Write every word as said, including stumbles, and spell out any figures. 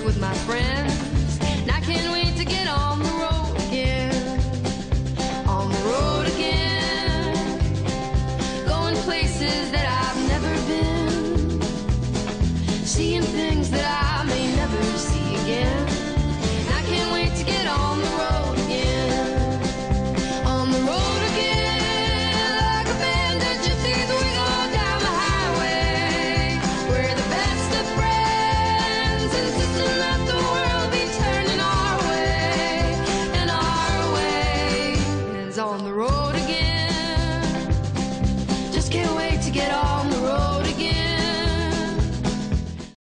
with my friends. And I can't wait to get on the road again. On the road again. Going places that I've never been. Seeing things that I